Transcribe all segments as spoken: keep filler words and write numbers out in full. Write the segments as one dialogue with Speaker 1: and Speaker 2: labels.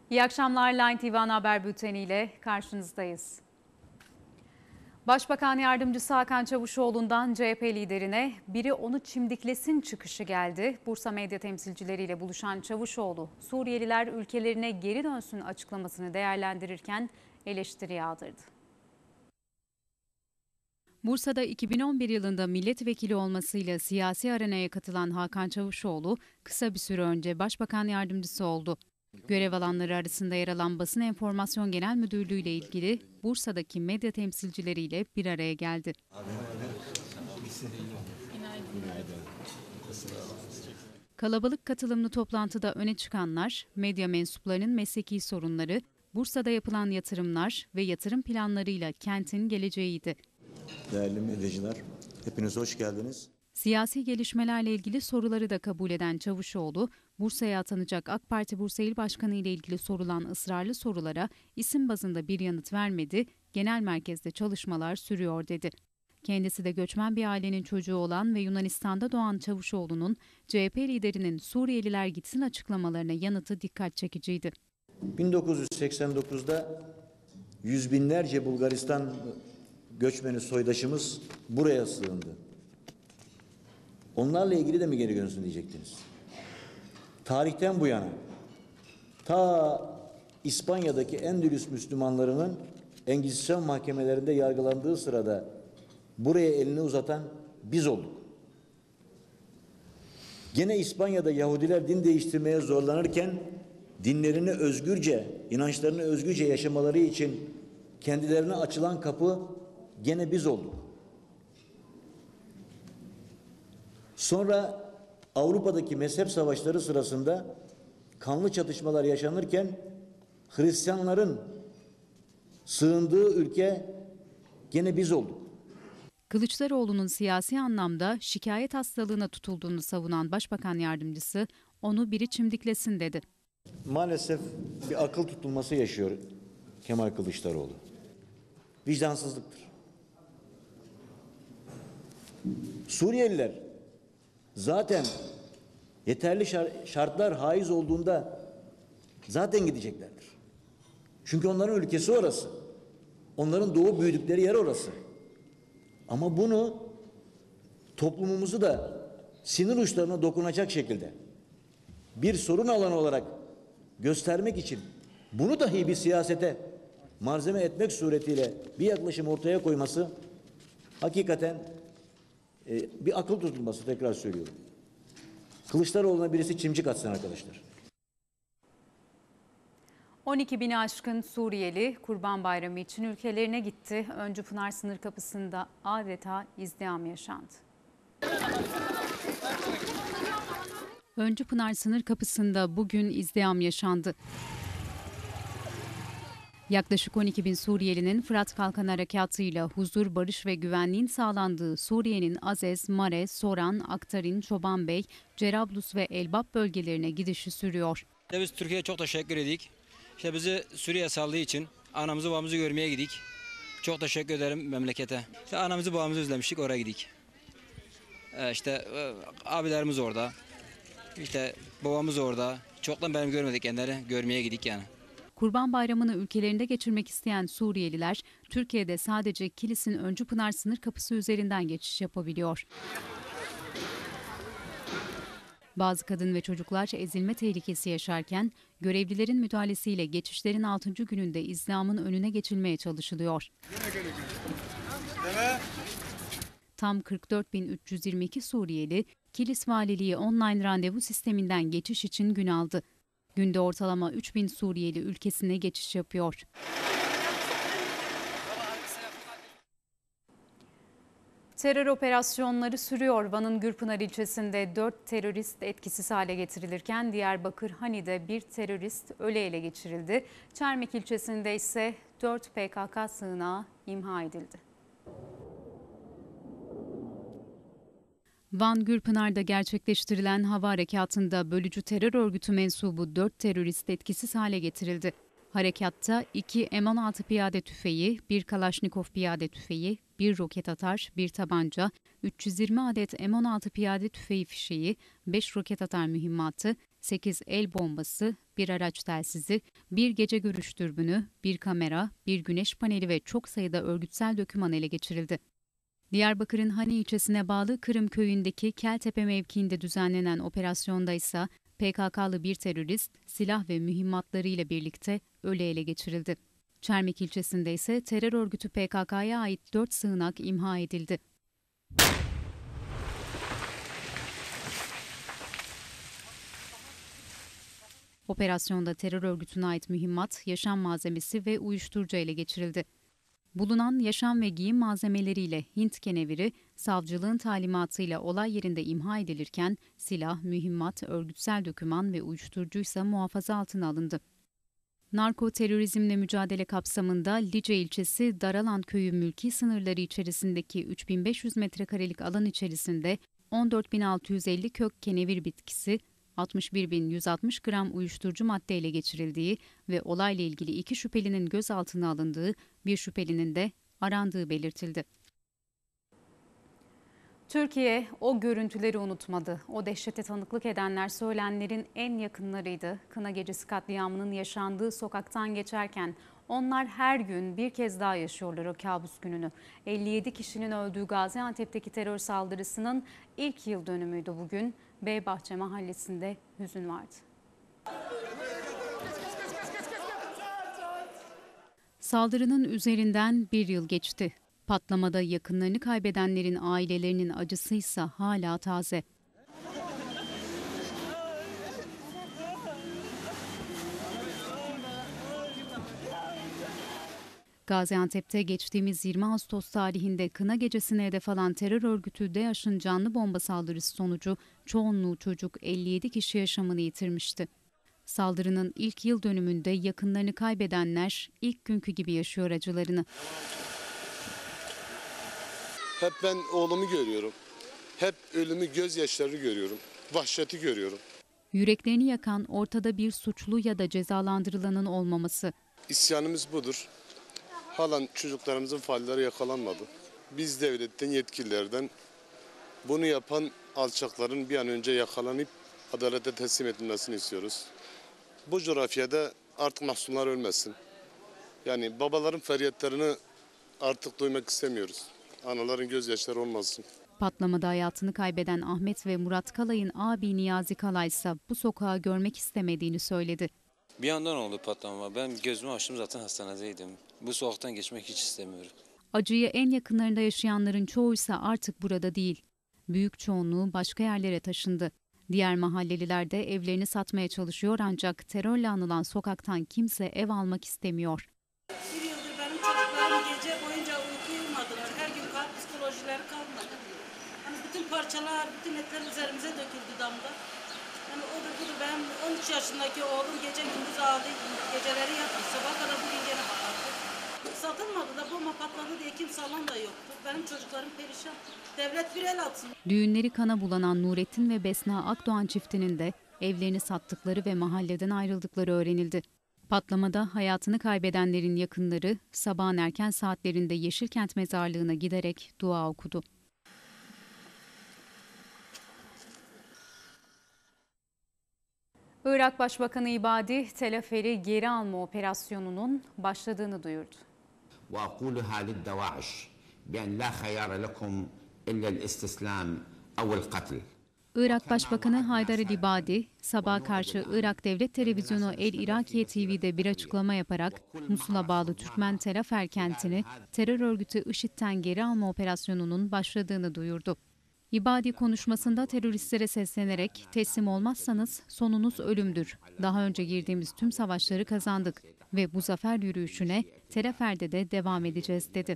Speaker 1: İyi akşamlar, Line T V Ana Haber Bülteni ile karşınızdayız. Başbakan Yardımcısı Hakan Çavuşoğlu'ndan C H P liderine "biri onu çimdiklesin" çıkışı geldi. Bursa medya temsilcileriyle buluşan Çavuşoğlu, Suriyeliler ülkelerine geri dönsün açıklamasını değerlendirirken eleştiri yağdırdı. Bursa'da iki bin on bir yılında milletvekili olmasıyla siyasi arenaya katılan Hakan Çavuşoğlu, kısa bir süre önce Başbakan Yardımcısı oldu. Görev alanları arasında yer alan Basın Enformasyon Genel Müdürlüğü ile ilgili Bursa'daki medya temsilcileriyle bir araya geldi. Kalabalık katılımlı toplantıda öne çıkanlar, medya mensuplarının mesleki sorunları, Bursa'da yapılan yatırımlar ve yatırım planlarıyla kentin geleceğiydi.
Speaker 2: Değerli medyacılar, hepiniz hoş geldiniz.
Speaker 1: Siyasi gelişmelerle ilgili soruları da kabul eden Çavuşoğlu, Bursa'ya atanacak AK Parti Bursa İl Başkanı ile ilgili sorulan ısrarlı sorulara isim bazında bir yanıt vermedi, genel merkezde çalışmalar sürüyor dedi. Kendisi de göçmen bir ailenin çocuğu olan ve Yunanistan'da doğan Çavuşoğlu'nun C H P liderinin Suriyeliler gitsin açıklamalarına yanıtı dikkat çekiciydi.
Speaker 2: bin dokuz yüz seksen dokuzda yüz binlerce Bulgaristan göçmeni soydaşımız buraya sığındı. Onlarla ilgili de mi geri dönsün diyecektiniz? Tarihten bu yana ta İspanya'daki Endülüs Müslümanlarının Engizisyon mahkemelerinde yargılandığı sırada buraya elini uzatan biz olduk. Gene İspanya'da Yahudiler din değiştirmeye zorlanırken dinlerini özgürce, inançlarını özgürce yaşamaları için kendilerine açılan kapı gene biz olduk. Sonra Avrupa'daki mezhep savaşları sırasında kanlı çatışmalar yaşanırken Hristiyanların sığındığı ülke gene biz olduk.
Speaker 1: Kılıçdaroğlu'nun siyasi anlamda şikayet hastalığına tutulduğunu savunan Başbakan Yardımcısı, "onu biri çimdiklesin" dedi.
Speaker 2: Maalesef bir akıl tutulması yaşıyor Kemal Kılıçdaroğlu. Vicdansızlıktır. Suriyeliler zaten yeterli şartlar haiz olduğunda zaten gideceklerdir. Çünkü onların ülkesi orası. Onların doğup büyüdükleri yer orası. Ama bunu toplumumuzu da sinir uçlarına dokunacak şekilde bir sorun alanı olarak göstermek için bunu dahi bir siyasete malzeme etmek suretiyle bir yaklaşım ortaya koyması hakikaten e, bir akıl tutulması, tekrar söylüyorum. Kılıçdaroğlu'na birisi çimcik atsın arkadaşlar.
Speaker 1: on iki bini aşkın Suriyeli Kurban Bayramı için ülkelerine gitti. Öncü Pınar sınır kapısında adeta izdiham yaşandı. Öncü Pınar sınır kapısında bugün izdiham yaşandı. Yaklaşık on iki bin Suriyelinin Fırat Kalkan Harekatı'yla huzur, barış ve güvenliğin sağlandığı Suriye'nin Azez, Mare, Soran, Aktarin, Çobanbey, Cerablus ve Elbap bölgelerine gidişi sürüyor.
Speaker 3: Biz Türkiye'ye çok teşekkür edik. İşte bizi Suriye saldığı için anamızı babamızı görmeye gidik. Çok teşekkür ederim memlekete. İşte anamızı babamızı özlemiştik, oraya gidik. Ee, işte e, abilerimiz orada. İşte babamız orada. Çoktan benim görmedik kendileri, görmeye gidik yani.
Speaker 1: Kurban Bayramı'nı ülkelerinde geçirmek isteyen Suriyeliler, Türkiye'de sadece Kilis'in Öncü Pınar sınır kapısı üzerinden geçiş yapabiliyor. Bazı kadın ve çocuklar ezilme tehlikesi yaşarken, görevlilerin müdahalesiyle geçişlerin altıncı gününde izdihamın önüne geçilmeye çalışılıyor. Tam kırk dört bin üç yüz yirmi iki Suriyeli, Kilis Valiliği online randevu sisteminden geçiş için gün aldı. Günde ortalama üç bin Suriyeli ülkesine geçiş yapıyor. Terör operasyonları sürüyor. Van'ın Gürpınar ilçesinde dört terörist etkisiz hale getirilirken Diyarbakır Hani'de bir terörist öle ele geçirildi. Çermek ilçesinde ise dört P K K sığınağı imha edildi. Van Gürpınar'da gerçekleştirilen hava harekatında bölücü terör örgütü mensubu dört terörist etkisiz hale getirildi. Harekatta iki M on altı piyade tüfeği, bir Kalaşnikov piyade tüfeği, bir roket atar, bir tabanca, üç yüz yirmi adet M on altı piyade tüfeği fişeği, beş roket atar mühimmatı, sekiz el bombası, bir araç telsizi, bir gece görüş dürbünü, bir kamera, bir güneş paneli ve çok sayıda örgütsel doküman ele geçirildi. Diyarbakır'ın Hani ilçesine bağlı Kırım köyündeki Keltepe mevkiinde düzenlenen operasyonda ise P K K'lı bir terörist silah ve mühimmatlarıyla birlikte ölü ele geçirildi. Çermek ilçesinde ise terör örgütü P K K'ya ait dört sığınak imha edildi. Operasyonda terör örgütüne ait mühimmat, yaşam malzemesi ve uyuşturucu ele geçirildi. Bulunan yaşam ve giyim malzemeleriyle Hint keneviri, savcılığın talimatıyla olay yerinde imha edilirken silah, mühimmat, örgütsel doküman ve uyuşturucuysa muhafaza altına alındı. Narko terörizmle mücadele kapsamında Lice ilçesi Daralan köyü mülki sınırları içerisindeki üç bin beş yüz metrekarelik alan içerisinde on dört bin altı yüz elli kök kenevir bitkisi, altmış bir bin yüz altmış gram uyuşturucu madde ele geçirildiği ve olayla ilgili iki şüphelinin gözaltına alındığı, bir şüphelinin de arandığı belirtildi. Türkiye o görüntüleri unutmadı. O dehşete tanıklık edenler söylenenlerin en yakınlarıydı. Kına Gecesi katliamının yaşandığı sokaktan geçerken onlar her gün bir kez daha yaşıyorlar o kabus gününü. elli yedi kişinin öldüğü Gaziantep'teki terör saldırısının ilk yıl dönümüydü bugün. Beybahçe mahallesinde hüzün vardı. Saldırının üzerinden bir yıl geçti. Patlamada yakınlarını kaybedenlerin ailelerinin acısıysa hala taze. Gaziantep'te geçtiğimiz yirmi Ağustos tarihinde Kına Gecesi'ne hedef alan terör örgütü DAEŞ'in canlı bomba saldırısı sonucu çoğunluğu çocuk elli yedi kişi yaşamını yitirmişti. Saldırının ilk yıl dönümünde yakınlarını kaybedenler ilk günkü gibi yaşıyor acılarını.
Speaker 4: Hep ben oğlumu görüyorum. Hep ölümü, gözyaşları görüyorum. Vahşeti görüyorum.
Speaker 1: Yüreklerini yakan ortada bir suçlu ya da cezalandırılanın olmaması.
Speaker 4: İsyanımız budur. Halen çocuklarımızın failleri yakalanmadı. Biz devletten, yetkililerden bunu yapan alçakların bir an önce yakalanıp adalete teslim edilmesini istiyoruz. Bu coğrafyada artık mahzunlar ölmesin. Yani babaların feryatlarını artık duymak istemiyoruz. Anaların gözyaşları olmasın.
Speaker 1: Patlamada hayatını kaybeden Ahmet ve Murat Kalay'ın abi Niyazi Kalay ise bu sokağı görmek istemediğini söyledi.
Speaker 5: Bir yandan oldu patlama. Ben gözümü açtım, zaten hastanedeydim. Bu sokaktan geçmek hiç istemiyorum.
Speaker 1: Acıyı en yakınlarında yaşayanların çoğuysa artık burada değil. Büyük çoğunluğu başka yerlere taşındı. Diğer mahalleliler de evlerini satmaya çalışıyor ancak terörle anılan sokaktan kimse ev almak istemiyor.
Speaker 6: Bir yıldır benim çocuklarım gece boyunca uyku uyumadılar. Her gün kalp psikolojileri kalmadı. Yani bütün parçalar, bütün etler üzerimize döküldü damda. Yani odur budur, benim on üç yaşındaki oğlum gece gündüz ağlıyor. Geceleri yatıyor. Sabah kadar bugün gene bağırdı. Satılmadı da bomba patladı diye kimse alan da yoktu. Benim çocuklarım perişan. Devlet bir el atsın.
Speaker 1: Düğünleri kana bulanan Nurettin ve Besna Akdoğan çiftinin de evlerini sattıkları ve mahalleden ayrıldıkları öğrenildi. Patlamada hayatını kaybedenlerin yakınları sabahın erken saatlerinde Yeşilkent mezarlığına giderek dua okudu. Irak Başbakanı İbadi, Telaferi geri alma operasyonunun başladığını duyurdu.
Speaker 7: وأقولها للدواعش بأن لا خيار لكم إلا الاستسلام أو القتل.
Speaker 1: Irak Başbakanı Haydar el-İbadi, sabaha karşı Irak Devlet Televizyonu El Irakiye T V'de bir açıklama yaparak Musul'a bağlı Türkmen Telafer kentini terör örgütü IŞİD'den geri alma operasyonunun başladığını duyurdu. İbadi konuşmasında teröristlere seslenerek teslim olmazsanız sonunuz ölümdür. Daha önce girdiğimiz tüm savaşları kazandık ve bu zafer yürüyüşüne Telafer'de de devam edeceğiz dedi.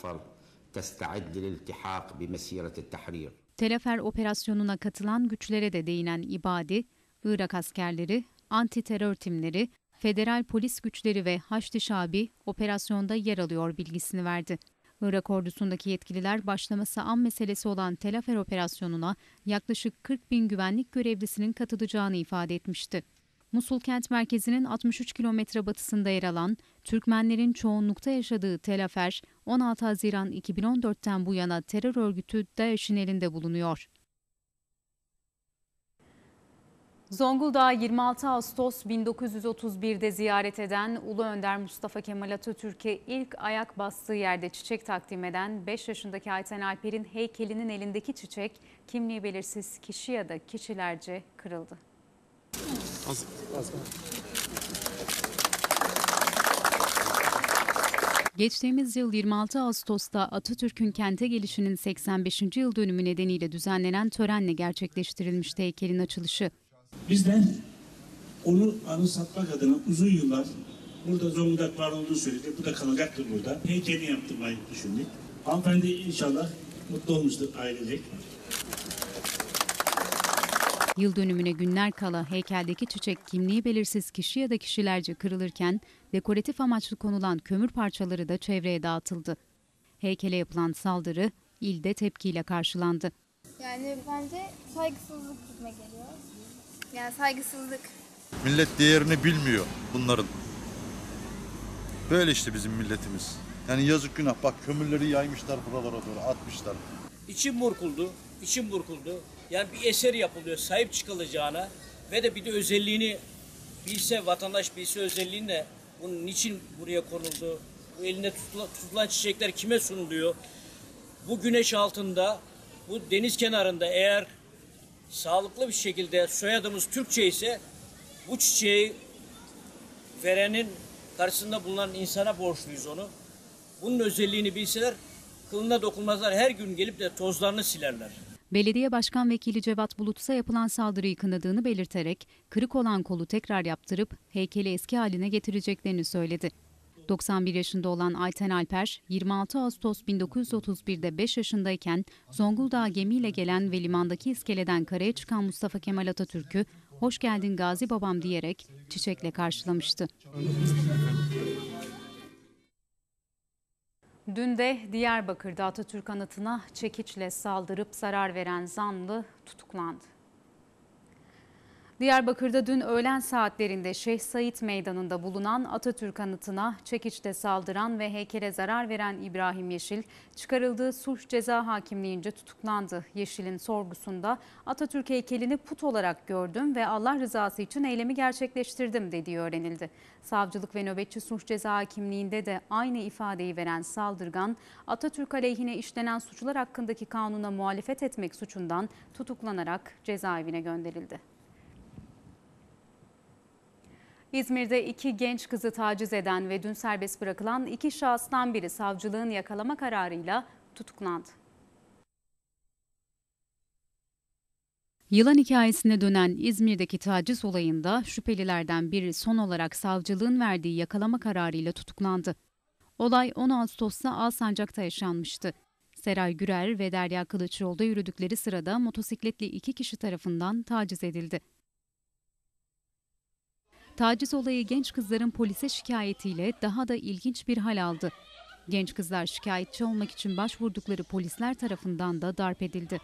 Speaker 1: Telafer operasyonuna katılan güçlere de değinen İbadi, Irak askerleri, anti terör timleri, federal polis güçleri ve Haçlı Şabi operasyonda yer alıyor bilgisini verdi. Irak ordusundaki yetkililer başlaması an meselesi olan Telafer operasyonuna yaklaşık kırk bin güvenlik görevlisinin katılacağını ifade etmişti. Musul kent merkezinin altmış üç kilometre batısında yer alan, Türkmenlerin çoğunlukta yaşadığı Tel Afer, on altı Haziran iki bin on dört'ten bu yana terör örgütü DAEŞ'in elinde bulunuyor. Zonguldak'ı yirmi altı Ağustos bin dokuz yüz otuz bir'de ziyaret eden Ulu Önder Mustafa Kemal Atatürk'e ilk ayak bastığı yerde çiçek takdim eden beş yaşındaki Ayten Alper'in heykelinin elindeki çiçek, kimliği belirsiz kişi ya da kişilerce kırıldı. Az, az. Geçtiğimiz yıl yirmi altı Ağustos'ta Atatürk'ün kente gelişinin seksen beşinci yıl dönümü nedeniyle düzenlenen törenle gerçekleştirilmişti heykelin açılışı.
Speaker 8: Biz de onu anımsatmak adına uzun yıllar burada Zonguldak var olduğu sürece bu da kalacaktır burada. Heykelini yaptırmayı düşündük. Hanımefendi inşallah mutlu olmuştur ailecek.
Speaker 1: Yıl dönümüne günler kala heykeldeki çiçek kimliği belirsiz kişi ya da kişilerce kırılırken dekoratif amaçlı konulan kömür parçaları da çevreye dağıtıldı. Heykele yapılan saldırı ilde tepkiyle karşılandı.
Speaker 9: Yani bence saygısızlık gitme geliyor. Yani saygısızlık.
Speaker 10: Millet değerini bilmiyor bunların. Böyle işte bizim milletimiz. Yani yazık günah. Bak kömürleri yaymışlar buralara doğru atmışlar.
Speaker 11: İçim burkuldu, içim burkuldu. Yani bir eser yapılıyor sahip çıkılacağına ve de bir de özelliğini bilse, vatandaş bilse özelliğini de bunun niçin buraya konuldu, bu elinde tutulan, tutulan çiçekler kime sunuluyor, bu güneş altında, bu deniz kenarında eğer sağlıklı bir şekilde soyadımız Türkçe ise bu çiçeği verenin karşısında bulunan insana borçluyuz onu. Bunun özelliğini bilseler kılına dokunmazlar, her gün gelip de tozlarını silerler.
Speaker 1: Belediye Başkan Vekili Cevat Bulut'sa yapılan saldırıyı kınadığını belirterek kırık olan kolu tekrar yaptırıp heykeli eski haline getireceklerini söyledi. doksan bir yaşında olan Ayten Alper, yirmi altı Ağustos bin dokuz yüz otuz bir'de beş yaşındayken Zonguldak'a gemiyle gelen ve limandaki iskeleden karaya çıkan Mustafa Kemal Atatürk'ü "Hoş geldin Gazi Babam" diyerek çiçekle karşılamıştı. Dün de Diyarbakır'da Atatürk anıtına çekiçle saldırıp zarar veren zanlı tutuklandı. Diyarbakır'da dün öğlen saatlerinde Şeyh Said Meydanı'nda bulunan Atatürk anıtına çekiçle saldıran ve heykele zarar veren İbrahim Yeşil, çıkarıldığı sulh ceza hakimliğince tutuklandı. Yeşil'in sorgusunda Atatürk heykelini put olarak gördüm ve Allah rızası için eylemi gerçekleştirdim dediği öğrenildi. Savcılık ve nöbetçi sulh ceza hakimliğinde de aynı ifadeyi veren saldırgan, Atatürk aleyhine işlenen suçlar hakkındaki kanuna muhalefet etmek suçundan tutuklanarak cezaevine gönderildi. İzmir'de iki genç kızı taciz eden ve dün serbest bırakılan iki şahıstan biri savcılığın yakalama kararıyla tutuklandı. Yılan hikayesine dönen İzmir'deki taciz olayında şüphelilerden biri son olarak savcılığın verdiği yakalama kararıyla tutuklandı. Olay on Ağustos'ta Alsancak'ta yaşanmıştı. Seray Gürer ve Derya Kılıç yolda yürüdükleri sırada motosikletli iki kişi tarafından taciz edildi. Taciz olayı genç kızların polise şikayetiyle daha da ilginç bir hal aldı. Genç kızlar şikayetçi olmak için başvurdukları polisler tarafından da darp edildi.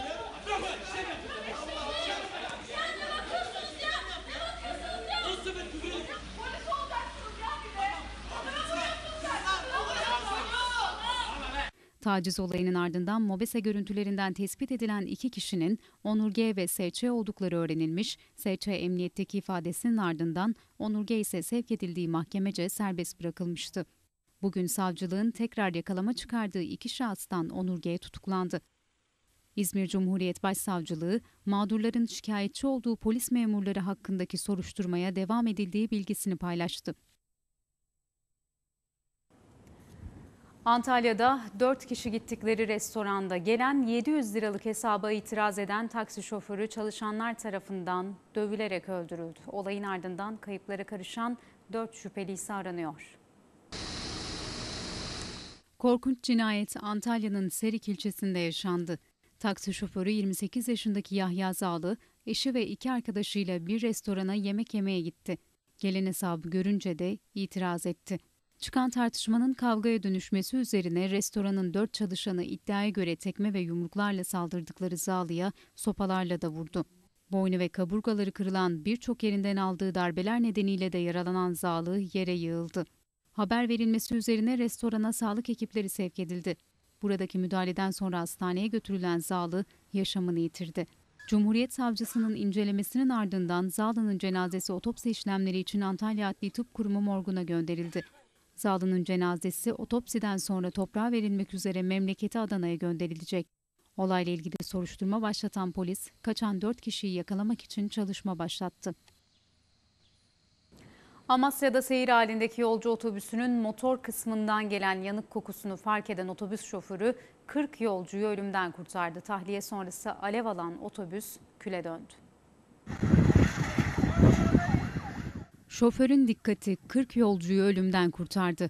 Speaker 1: Taciz olayının ardından MOBESE görüntülerinden tespit edilen iki kişinin Onur G ve S Ç oldukları öğrenilmiş. S Ç emniyetteki ifadesinin ardından Onur G ise sevk edildiği mahkemece serbest bırakılmıştı. Bugün savcılığın tekrar yakalama çıkardığı iki şahıstan Onur G tutuklandı. İzmir Cumhuriyet Başsavcılığı, mağdurların şikayetçi olduğu polis memurları hakkındaki soruşturmaya devam edildiği bilgisini paylaştı. Antalya'da dört kişi gittikleri restoranda gelen yedi yüz liralık hesaba itiraz eden taksi şoförü çalışanlar tarafından dövülerek öldürüldü. Olayın ardından kayıplara karışan dört şüpheli ise aranıyor. Korkunç cinayet Antalya'nın Serik ilçesinde yaşandı. Taksi şoförü yirmi sekiz yaşındaki Yahya Zağlı, eşi ve iki arkadaşıyla bir restorana yemek yemeye gitti. Gelen hesabı görünce de itiraz etti. Çıkan tartışmanın kavgaya dönüşmesi üzerine restoranın dört çalışanı iddiaya göre tekme ve yumruklarla saldırdıkları Zağlı'ya sopalarla da vurdu. Boynu ve kaburgaları kırılan, birçok yerinden aldığı darbeler nedeniyle de yaralanan Zağlı yere yığıldı. Haber verilmesi üzerine restorana sağlık ekipleri sevk edildi. Buradaki müdahaleden sonra hastaneye götürülen Zağlı yaşamını yitirdi. Cumhuriyet Savcısının incelemesinin ardından Zağlı'nın cenazesi otopsi işlemleri için Antalya Adli Tıp Kurumu morguna gönderildi. Zağlı'nın cenazesi otopsiden sonra toprağa verilmek üzere memleketi Adana'ya gönderilecek. Olayla ilgili soruşturma başlatan polis, kaçan dört kişiyi yakalamak için çalışma başlattı. Amasya'da seyir halindeki yolcu otobüsünün motor kısmından gelen yanık kokusunu fark eden otobüs şoförü kırk yolcuyu ölümden kurtardı. Tahliye sonrası alev alan otobüs küle döndü. Şoförün dikkati kırk yolcuyu ölümden kurtardı.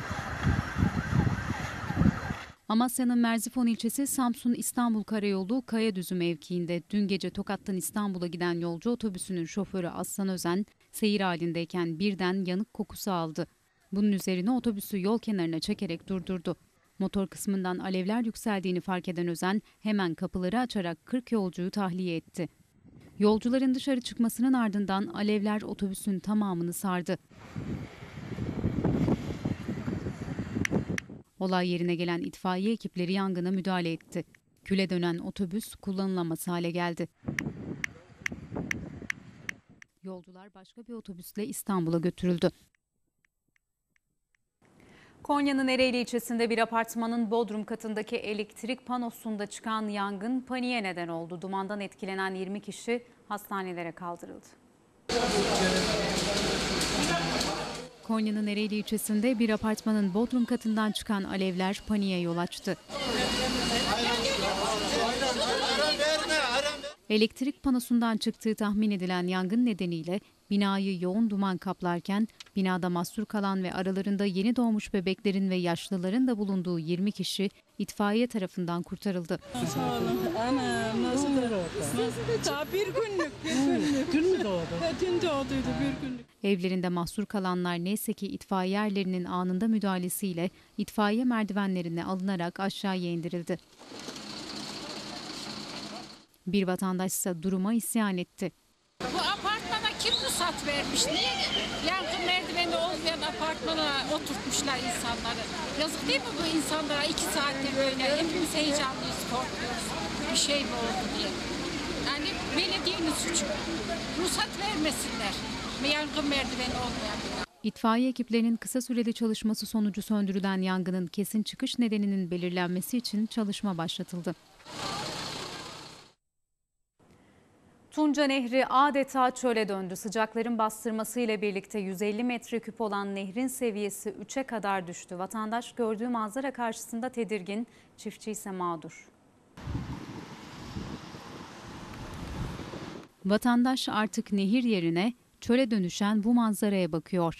Speaker 1: Amasya'nın Merzifon ilçesi Samsun-İstanbul Karayolu Kayadüzü mevkiinde dün gece Tokat'tan İstanbul'a giden yolcu otobüsünün şoförü Aslan Özen seyir halindeyken birden yanık kokusu aldı. Bunun üzerine otobüsü yol kenarına çekerek durdurdu. Motor kısmından alevler yükseldiğini fark eden Özen hemen kapıları açarak kırk yolcuyu tahliye etti. Yolcuların dışarı çıkmasının ardından alevler otobüsün tamamını sardı. Olay yerine gelen itfaiye ekipleri yangına müdahale etti. Küle dönen otobüs kullanılamaz hale geldi. Yolcular başka bir otobüsle İstanbul'a götürüldü. Konya'nın Ereğli ilçesinde bir apartmanın bodrum katındaki elektrik panosunda çıkan yangın paniğe neden oldu. Dumandan etkilenen yirmi kişi hastanelere kaldırıldı. Konya'nın Ereğli ilçesinde bir apartmanın bodrum katından çıkan alevler paniğe yol açtı. Elektrik panosundan çıktığı tahmin edilen yangın nedeniyle binayı yoğun duman kaplarken binada mahsur kalan ve aralarında yeni doğmuş bebeklerin ve yaşlıların da bulunduğu yirmi kişi itfaiye tarafından kurtarıldı.
Speaker 12: Sağ olun. Anam nasıl da daha bir günlük, bir günlük. Dün mü doğdu? Dün doğduydu, bir günlük.
Speaker 1: Evlerinde mahsur kalanlar neyse ki itfaiye erlerinin anında müdahalesiyle itfaiye merdivenlerine alınarak aşağıya indirildi. Bir vatandaş ise duruma isyan etti.
Speaker 13: Bu apartmana kim ruhsat vermiş? Niye yankı merdiveni olmayan apartmana oturtmuşlar insanları? Yazık değil mi bu insanlara? iki saattir böyle hepimiz heyecanlıyız, korkuyoruz. Bir şey mi oldu diye. Yani belediyenin suçu. Ruhsat vermesinler. Yankı merdiveni olmayan bina.
Speaker 1: İtfaiye ekiplerinin kısa süreli çalışması sonucu söndürülen yangının kesin çıkış nedeninin belirlenmesi için çalışma başlatıldı. Tunca Nehri adeta çöle döndü. Sıcakların bastırmasıyla birlikte yüz elli metreküp olan nehrin seviyesi üçe kadar düştü. Vatandaş gördüğü manzara karşısında tedirgin, çiftçi ise mağdur. Vatandaş artık nehir yerine çöle dönüşen bu manzaraya bakıyor.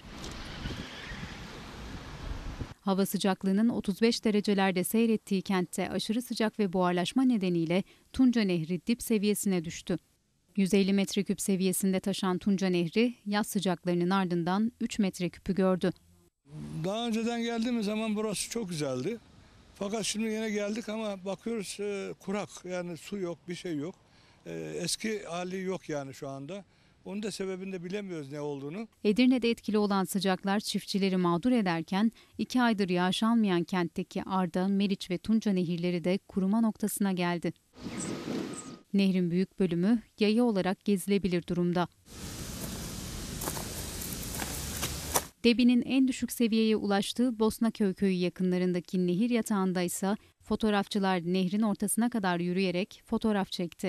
Speaker 1: Hava sıcaklığının otuz beş derecelerde seyrettiği kentte aşırı sıcak ve buharlaşma nedeniyle Tunca Nehri dip seviyesine düştü. yüz elli metreküp seviyesinde taşan Tunca Nehri yaz sıcaklarının ardından üç metreküpü gördü.
Speaker 14: Daha önceden geldiğimiz zaman burası çok güzeldi. Fakat şimdi yine geldik ama bakıyoruz e, kurak, yani su yok, bir şey yok. E, eski hali yok yani şu anda. Onun da sebebini de bilemiyoruz ne olduğunu.
Speaker 1: Edirne'de etkili olan sıcaklar çiftçileri mağdur ederken iki aydır yağış almayan kentteki Arda, Meriç ve Tunca nehirleri de kuruma noktasına geldi. Nehrin büyük bölümü yaya olarak gezilebilir durumda. Debinin en düşük seviyeye ulaştığı Bosnaköy köyü yakınlarındaki nehir yatağında ise fotoğrafçılar nehrin ortasına kadar yürüyerek fotoğraf çekti.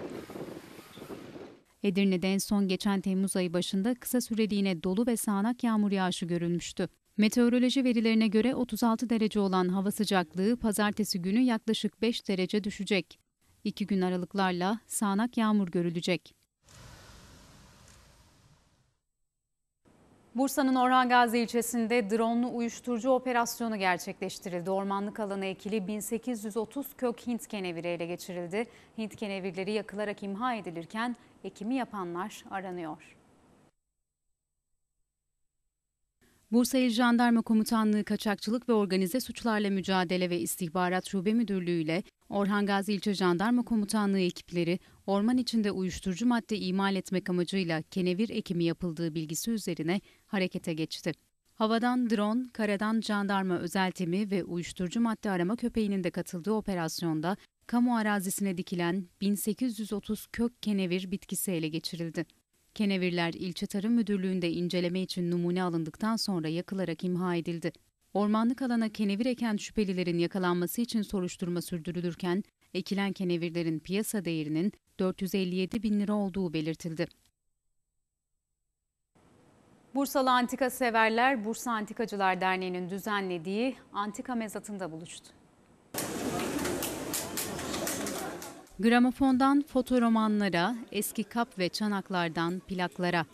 Speaker 1: Edirne'de en son geçen Temmuz ayı başında kısa süreliğine dolu ve sağanak yağmur yağışı görülmüştü. Meteoroloji verilerine göre otuz altı derece olan hava sıcaklığı pazartesi günü yaklaşık beş derece düşecek. İki gün aralıklarla sağanak yağmur görülecek. Bursa'nın Orhan Gazi ilçesinde dronlu uyuşturucu operasyonu gerçekleştirildi. Ormanlık alana ekili bin sekiz yüz otuz kök Hint keneviri ele geçirildi. Hint kenevirleri yakılarak imha edilirken ekimi yapanlar aranıyor. Bursa İl Jandarma Komutanlığı Kaçakçılık ve Organize Suçlarla Mücadele ve İstihbarat Şube Müdürlüğü ile Orhan Gazi İlçe Jandarma Komutanlığı ekipleri orman içinde uyuşturucu madde imal etmek amacıyla kenevir ekimi yapıldığı bilgisi üzerine harekete geçti. Havadan drone, karadan jandarma özel timi ve uyuşturucu madde arama köpeğinin de katıldığı operasyonda kamu arazisine dikilen bin sekiz yüz otuz kök kenevir bitkisi ele geçirildi. Kenevirler İlçe Tarım Müdürlüğü'nde inceleme için numune alındıktan sonra yakılarak imha edildi. Ormanlık alana kenevir eken şüphelilerin yakalanması için soruşturma sürdürülürken, ekilen kenevirlerin piyasa değerinin dört yüz elli yedi bin lira olduğu belirtildi. Bursalı antika severler Bursa Antikacılar Derneği'nin düzenlediği antika mezatında buluştu. Gramofondan fotoromanlara, eski kap ve çanaklardan plaklara.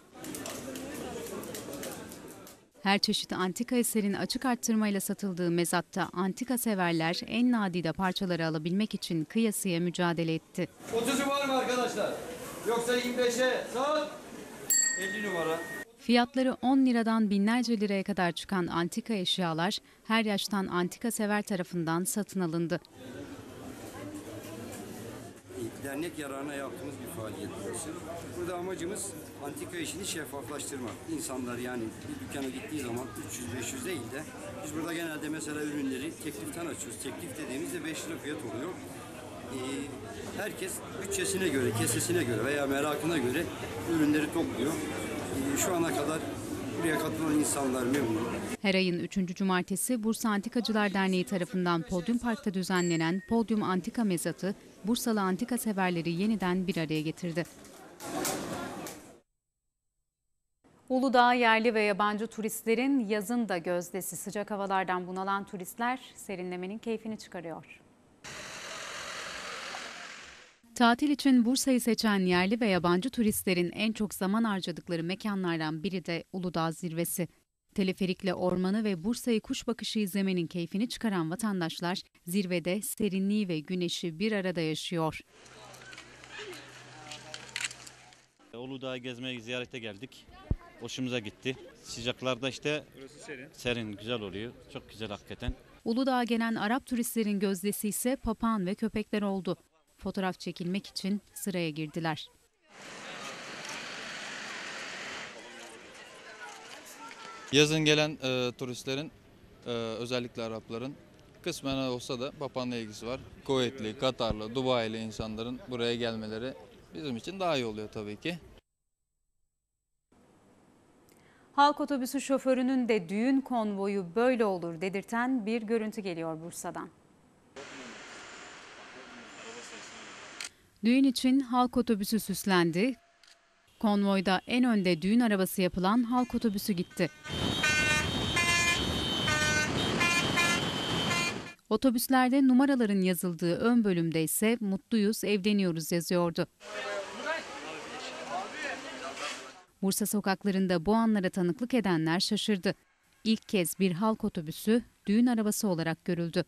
Speaker 1: Her çeşit antika eserin açık arttırmayla satıldığı mezatta antika severler en nadide parçaları alabilmek için kıyasıya mücadele etti.
Speaker 15: otuzu var mı arkadaşlar? Yoksa yirmi beşe saat elli numara.
Speaker 1: Fiyatları on liradan binlerce liraya kadar çıkan antika eşyalar her yaştan antika sever tarafından satın alındı.
Speaker 16: Dernek yararına yaptığımız bir faaliyet burası. Burada amacımız antika işini şeffaflaştırmak. İnsanlar yani bir dükkana gittiği zaman üç yüz beş yüz değil de biz burada genelde mesela ürünleri tekliften açıyoruz. Teklif dediğimizde beş lira fiyat oluyor. Ee, herkes bütçesine göre, kesesine göre veya merakına göre ürünleri topluyor. Ee, şu ana kadar buraya katılan insanlar memnun.
Speaker 1: Her ayın üçüncü cumartesi Bursa Antikacılar Derneği tarafından Podyum Park'ta düzenlenen Podyum Antika Mezatı, Bursalı antika severleri yeniden bir araya getirdi. Uludağ yerli ve yabancı turistlerin yazın da gözdesi. Sıcak havalardan bunalan turistler serinlemenin keyfini çıkarıyor. Tatil için Bursa'yı seçen yerli ve yabancı turistlerin en çok zaman harcadıkları mekanlardan biri de Uludağ Zirvesi. Teleferikle ormanı ve Bursa'yı kuş bakışı izlemenin keyfini çıkaran vatandaşlar zirvede serinliği ve güneşi bir arada yaşıyor.
Speaker 17: Uludağ'ı gezmeye, ziyarete geldik. Hoşumuza gitti. Sıcaklarda işte serin. serin, güzel oluyor. Çok güzel hakikaten.
Speaker 1: Uludağ'a gelen Arap turistlerin gözdesi ise papağan ve köpekler oldu. Fotoğraf çekilmek için sıraya girdiler.
Speaker 18: Yazın gelen e, turistlerin, e, özellikle Arapların kısmen olsa da papağanla ilgisi var. Kuveytli, Katarlı, Dubai'li insanların buraya gelmeleri bizim için daha iyi oluyor tabii ki.
Speaker 1: Halk otobüsü şoförünün de düğün konvoyu böyle olur dedirten bir görüntü geliyor Bursa'dan. Düğün için halk otobüsü süslendi. Konvoyda en önde düğün arabası yapılan halk otobüsü gitti. Otobüslerde numaraların yazıldığı ön bölümde ise "Mutluyuz, evleniyoruz" yazıyordu. Bursa sokaklarında bu anlara tanıklık edenler şaşırdı. İlk kez bir halk otobüsü düğün arabası olarak görüldü.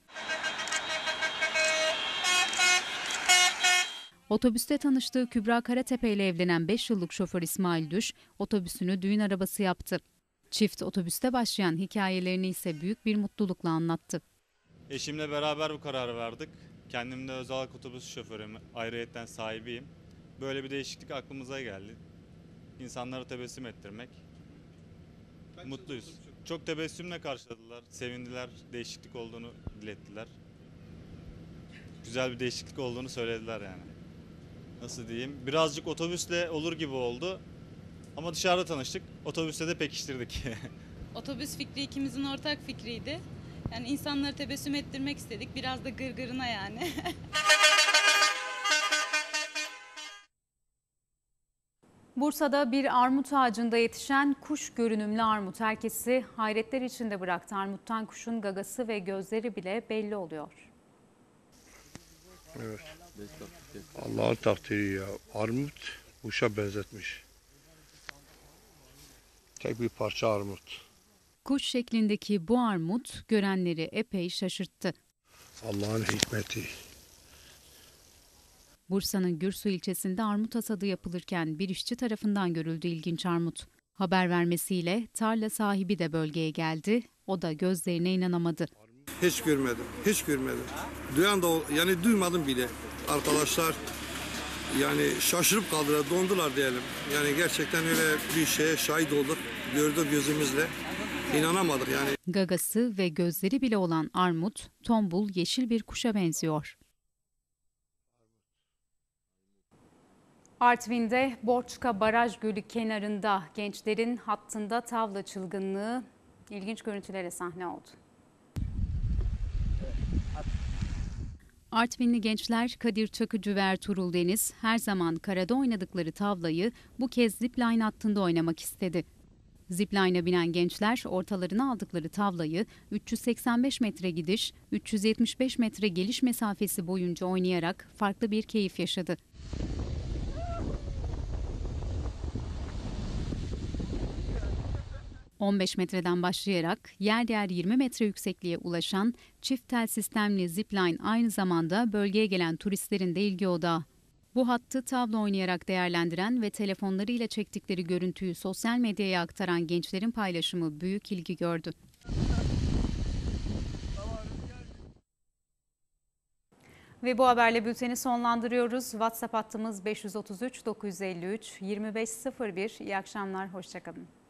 Speaker 1: Otobüste tanıştığı Kübra Karatepe ile evlenen beş yıllık şoför İsmail Düş, otobüsünü düğün arabası yaptı. Çift otobüste başlayan hikayelerini ise büyük bir mutlulukla anlattı.
Speaker 19: Eşimle beraber bu kararı verdik. Kendim de özel halk otobüsü şoförüyüm, ayrıyetten sahibiyim. Böyle bir değişiklik aklımıza geldi. İnsanları tebessüm ettirmek. Mutluyuz. Çok tebessümle karşıladılar, sevindiler, değişiklik olduğunu dilettiler. Güzel bir değişiklik olduğunu söylediler yani. Nasıl diyeyim? Birazcık otobüsle olur gibi oldu. Ama dışarıda tanıştık. Otobüste de pekiştirdik.
Speaker 20: Otobüs fikri ikimizin ortak fikriydi. Yani insanları tebessüm ettirmek istedik. Biraz da gırgırına yani.
Speaker 1: Bursa'da bir armut ağacında yetişen kuş görünümlü armut herkesi hayretler içinde bıraktı. Armuttan kuşun gagası ve gözleri bile belli oluyor.
Speaker 21: Evet. Allah'ın takdiri ya. Armut kuşa benzetmiş. Tek bir parça armut.
Speaker 1: Kuş şeklindeki bu armut görenleri epey şaşırttı.
Speaker 21: Allah'ın hikmeti.
Speaker 1: Bursa'nın Gürsu ilçesinde armut hasadı yapılırken bir işçi tarafından görüldü ilginç armut. Haber vermesiyle tarla sahibi de bölgeye geldi. O da gözlerine inanamadı.
Speaker 21: Hiç görmedim, hiç görmedim. Duyan da yani duymadım bile. Arkadaşlar yani şaşırıp kaldılar, dondular diyelim. Yani gerçekten öyle bir şeye şahit olduk, gördük gözümüzle. İnanamadık yani.
Speaker 1: Gagası ve gözleri bile olan armut, tombul yeşil bir kuşa benziyor. Artvin'de Borçka Baraj Gölü kenarında gençlerin hattında tavla çılgınlığı ilginç görüntülere sahne oldu. Artvinli gençler Kadir Çakıcı ve Ertuğrul Deniz her zaman karada oynadıkları tavlayı bu kez zipline hattında oynamak istedi. Zipline'a binen gençler ortalarına aldıkları tavlayı üç yüz seksen beş metre gidiş, üç yüz yetmiş beş metre geliş mesafesi boyunca oynayarak farklı bir keyif yaşadı. on beş metreden başlayarak yer yer yirmi metre yüksekliğe ulaşan çift tel sistemli zipline aynı zamanda bölgeye gelen turistlerin de ilgi odağı. Bu hattı tavla oynayarak değerlendiren ve telefonlarıyla çektikleri görüntüyü sosyal medyaya aktaran gençlerin paylaşımı büyük ilgi gördü. Ve bu haberle bülteni sonlandırıyoruz. WhatsApp hattımız beş yüz otuz üç dokuz yüz elli üç yirmi beş sıfır bir. İyi akşamlar, hoşça kalın.